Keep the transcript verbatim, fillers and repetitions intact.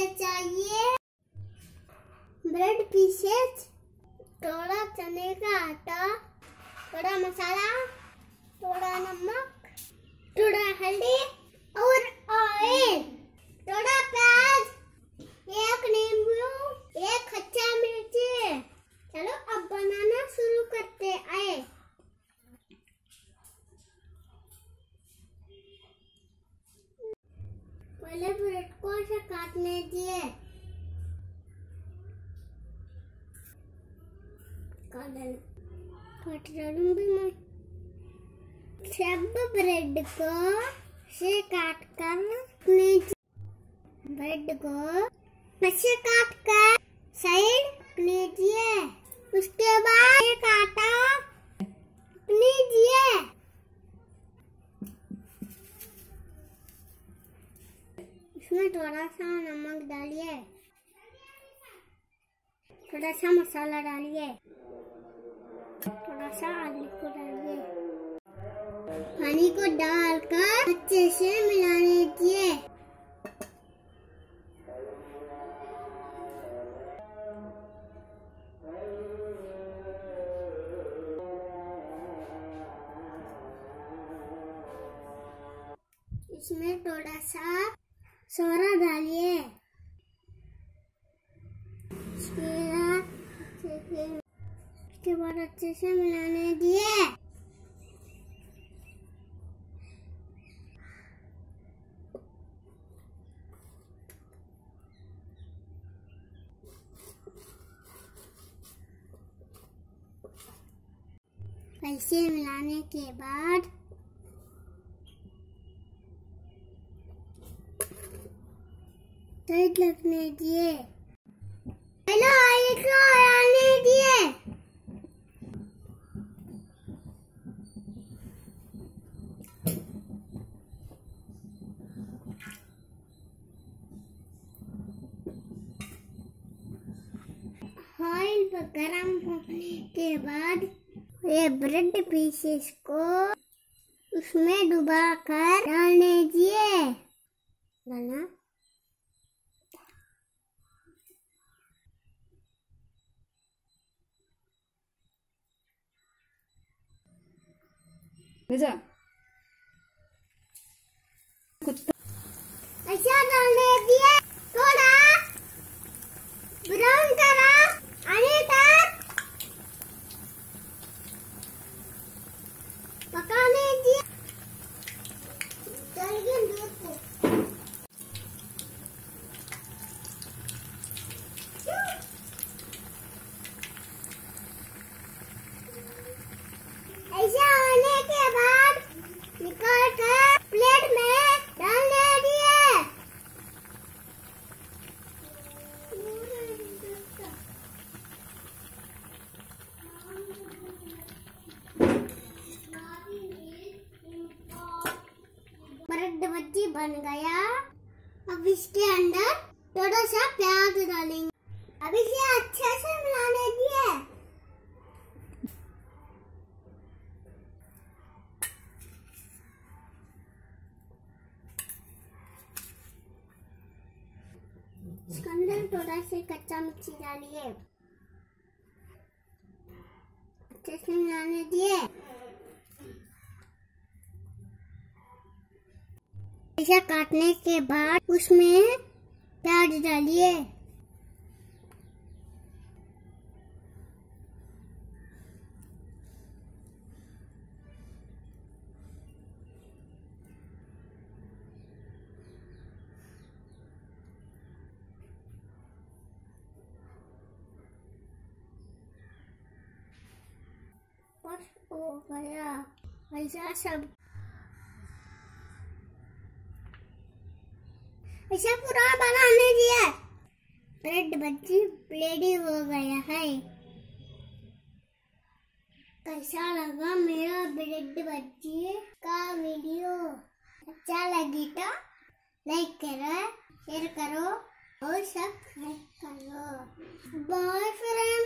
लिए चाहिए bread pieces, थोड़ा चने का आटा, थोड़ा मसाला, थोड़ा नमक, थोड़ा हल्दी और ऑयल, थोड़ा प्याज, एक नींबू, एक कच्चा मिर्ची। चलो अब बनाना शुरू करते आए। पहले ब्रेड को ऐसे काटने दिए। काट डालूंगी मैं। सब ब्रेड को से काट कर ब्रेड को ऐसे काट कर साइड लीजिए। उसके बाद एक आटा लीजिए। इसमें थोड़ा सा नमक डालिए, थोड़ा सा मसाला डालिए, थोड़ा सा आलू को डालिए। पानी को डालकर अच्छे से मिलाने दीजिए। इसमें थोड़ा सा सोडा डालिए। इसके बाद अच्छे से मिलाने दिए। ऐसे मिलाने के बाद साइड रखने दिए। हेलो इसको आने दिए। ऑयल गरम होने के बाद ये ब्रेड पीसेस को उसमें डुबा कर डालने दिए। डालना ऐसा डालने दिए। थोड़ा ब्राउन कलर आने तक पकाने दिए। डालिए दूध को। ऐसा होने के बाद निकाल कर प्लेट में डालने दिए। ब्रेड भज्जी बन गया। अब इसके अंदर थोड़ा सा प्याज डालेंगे। अब इसे अच्छे से मिलाने दिए। इसके अंदर थोड़ा सा कच्चा मिर्ची डालिए। अच्छे से मिलाने दिए। ऐसा काटने के बाद उसमें प्याज डालिए। हो गया। ऐसा सब ऐसा पूरा बनाने दिया। ब्रेड भज्जी रेडी हो गया है। कैसा लगा मेरा ब्रेड भज्जी का वीडियो? अच्छा लगी तो लाइक करो, शेयर करो और सब्सक्राइब करो। Bye friends.